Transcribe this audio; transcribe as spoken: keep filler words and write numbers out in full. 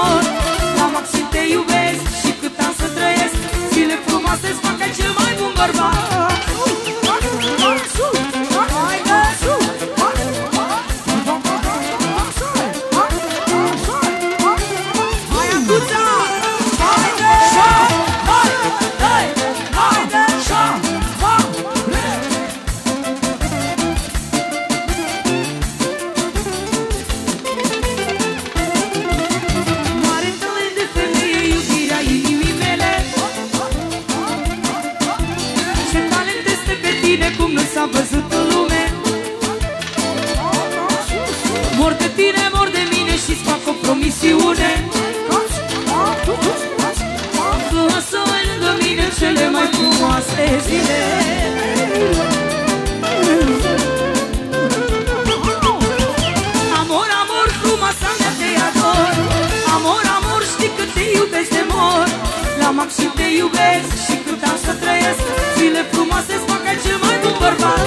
mor. La maxim te iubesc și cât am să trăiesc, zile frumoase-ți fac ca cel mai bun bărbat. S-a văzut în lume. Mor de tine, mor de mine și-ți fac o promisiune, că o să ai lângă mine cele mai frumoase zile. Amor, amor, frumoasa mea te ador. Amor, amor, știi că te iubesc de mor. La maxim te iubesc și cât am să trăiesc, zile frumoase-ți fac ca cel mai bun bărbat.